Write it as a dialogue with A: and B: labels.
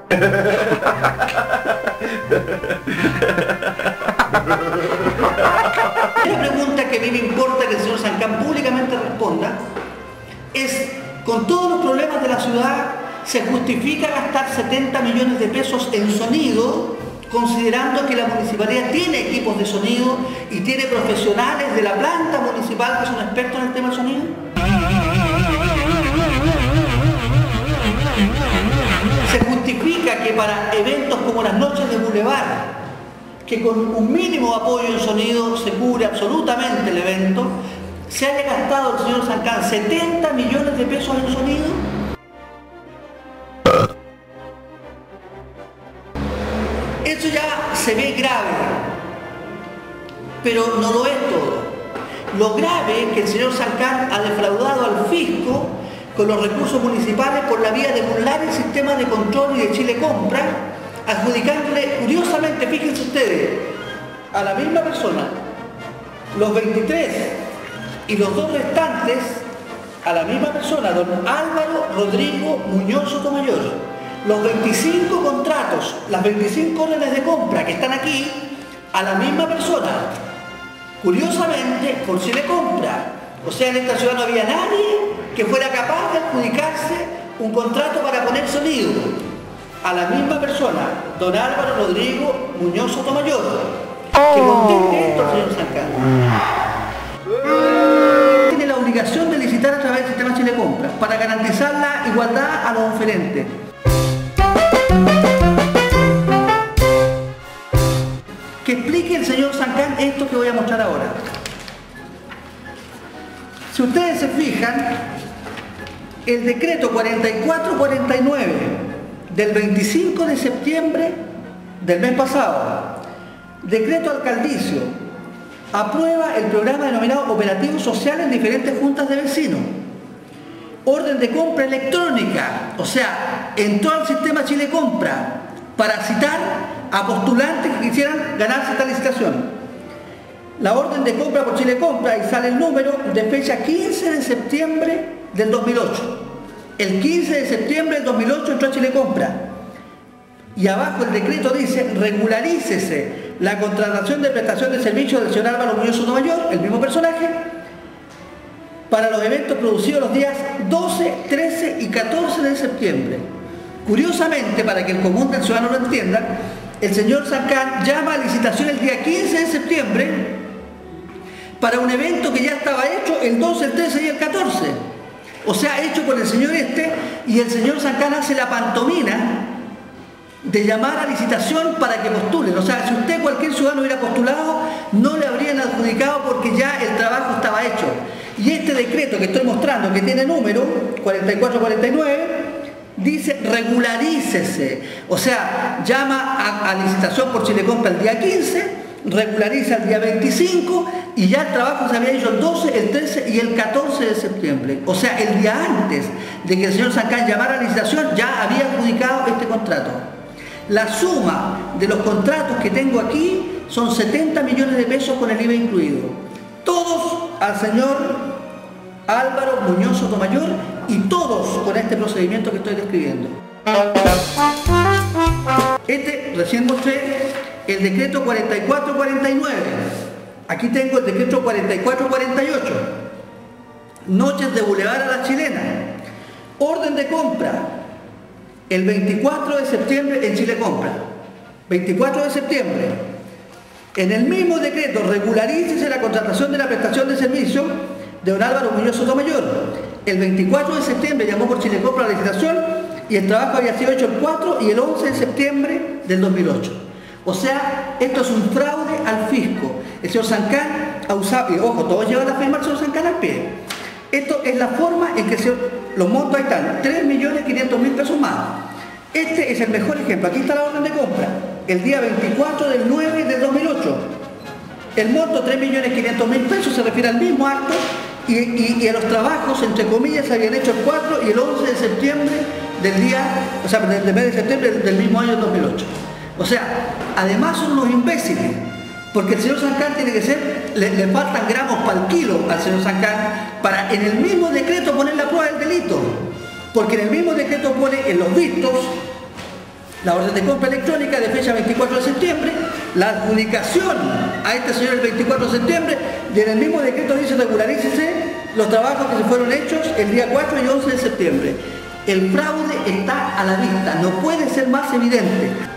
A: La pregunta que a mí me importa que el señor Sancán públicamente responda es, con todos los problemas de la ciudad, ¿se justifica gastar 70 millones de pesos en sonido, considerando que la municipalidad tiene equipos de sonido y tiene profesionales de la planta municipal que son expertos en el tema del sonido? ¿Se justifica que para eventos como las noches de Boulevard, que con un mínimo apoyo en sonido se cubre absolutamente el evento, se haya gastado el señor Sancán 70 millones de pesos en sonido? Eso ya se ve grave, pero no lo es todo. Lo grave es que el señor Sancán ha defraudado al fisco con los recursos municipales por la vía de burlar el sistema de control y de Chile Compra, adjudicándole, curiosamente, fíjense ustedes, a la misma persona, los 23 y los 2 restantes, a la misma persona, don Álvaro Rodrigo Muñoz Sotomayor, los 25 contratos, las 25 órdenes de compra que están aquí, a la misma persona, curiosamente, por Chile Compra. O sea, en esta ciudad no había nadie que fuera capaz de adjudicarse un contrato para poner sonido. A la misma persona, don Álvaro Rodrigo Muñoz Sotomayor, que conteste esto, señor Sancán. Tiene la obligación de licitar a través del sistema Chile Compra para garantizar la igualdad a los oferentes. Que explique el señor Sancán esto que voy a mostrar ahora. Si ustedes se fijan, el decreto 4449 del 25 de septiembre del mes pasado, decreto alcaldicio, aprueba el programa denominado Operativos Sociales en diferentes juntas de vecinos. Orden de compra electrónica, o sea, entró al sistema Chile Compra para citar a postulantes que quisieran ganarse esta licitación. La orden de compra por Chile Compra, y sale el número de fecha 15 de septiembre del 2008. El 15 de septiembre del 2008 entró a Chile Compra. Y abajo el decreto dice, regularícese la contratación de prestación de servicios del señor Álvaro Muñoz Sotomayor, el mismo personaje, para los eventos producidos los días 12, 13 y 14 de septiembre. Curiosamente, para que el común del ciudadano lo entienda, el señor Sancán llama a licitación el día 15 de septiembre para un evento que ya estaba hecho el 12, el 13 y el 14. O sea, hecho por el señor y el señor Sancán hace la pantomima de llamar a licitación para que postulen. O sea, si usted, cualquier ciudadano, hubiera postulado, no le habrían adjudicado porque ya el trabajo estaba hecho. Y este decreto que estoy mostrando, que tiene número 4449, dice regularícese. O sea, llama a licitación por Chile Compra el día 15, regulariza el día 25 y ya el trabajo se había hecho el 12, el 13 y el 14 de septiembre. O sea, el día antes de que el señor Sancán llamara a licitación ya había adjudicado este contrato. La suma de los contratos que tengo aquí son 70 millones de pesos con el IVA incluido. Todos al señor Álvaro Muñoz Sotomayor y todos con este procedimiento que estoy describiendo. Recién mostré el decreto 4449. Aquí tengo el decreto 4448. Noches de Boulevard a la Chilena. Orden de compra. El 24 de septiembre en Chile Compra. 24 de septiembre. En el mismo decreto regularícese la contratación de la prestación de servicio de don Álvaro Muñoz Sotomayor. El 24 de septiembre llamó por Chile Compra la licitación y el trabajo había sido hecho el 4 y el 11 de septiembre del 2008. O sea, esto es un fraude al fisco. El señor Sancán ha usado, y ojo, todos llevan la firma del señor Sancán al pie. Esto es la forma en que los montos ahí están, 3.500.000 pesos más. Este es el mejor ejemplo. Aquí está la orden de compra, el día 24 del 9 del 2008. El monto 3.500.000 pesos se refiere al mismo acto y a los trabajos, entre comillas, se habían hecho el 4 y el 11 de septiembre del día, o sea, del mes de septiembre del mismo año 2008. O sea, además son unos imbéciles, porque el señor Sancán tiene que ser, le faltan gramos para el kilo al señor Sancán para en el mismo decreto poner la prueba del delito, porque en el mismo decreto pone en los vistos la orden de compra electrónica de fecha 24 de septiembre, la adjudicación a este señor el 24 de septiembre, y en el mismo decreto dice regularícese los trabajos que se fueron hechos el día 4 y 11 de septiembre. El fraude está a la vista, no puede ser más evidente.